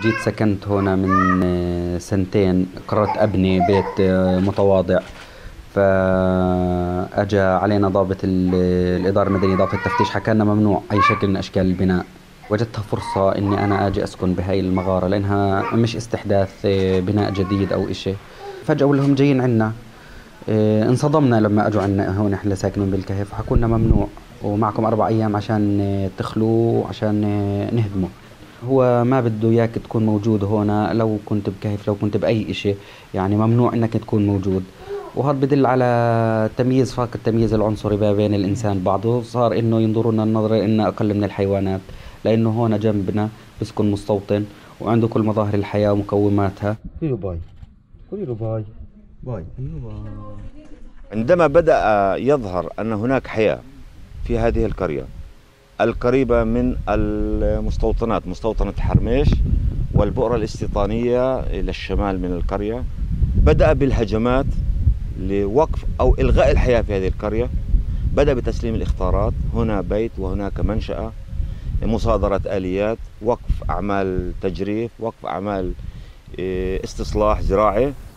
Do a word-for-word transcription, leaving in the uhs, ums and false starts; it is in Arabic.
جيت سكنت هنا من سنتين، قررت أبني بيت متواضع، فأجى علينا ضابط الإدارة المدنية، ضابط التفتيش، حكى لنا ممنوع أي شكل من أشكال البناء. وجدتها فرصة إني أنا أجي أسكن بهاي المغارة لأنها مش استحداث بناء جديد أو إشي. فجأة أقول لهم جايين عنا، انصدمنا لما أجوا عنا هون، إحنا ساكنين بالكهف، وحكوا لنا ممنوع ومعكم أربع أيام عشان تخلوا عشان نهدموا. هو ما بده إياك تكون موجود هون، لو كنت بكهف لو كنت بأي إشي، يعني ممنوع إنك تكون موجود. وهذا بدل على تمييز، فاق التمييز العنصري بين الإنسان بعضه، صار إنه ينظرونا النظرة إنه أقل من الحيوانات، لأنه هون جنبنا بسكن مستوطن وعنده كل مظاهر الحياة ومكوماتها. قولوا باي، قولوا باي باي. عندما بدأ يظهر أن هناك حياة في هذه القرية القريبة من المستوطنات، مستوطنة حرميش والبؤرة الاستيطانية إلى الشمال من القرية، بدأ بالهجمات لوقف أو إلغاء الحياة في هذه القرية. بدأ بتسليم الإخطارات، هنا بيت وهناك منشأة، مصادرة آليات، وقف أعمال تجريف، وقف أعمال استصلاح زراعي.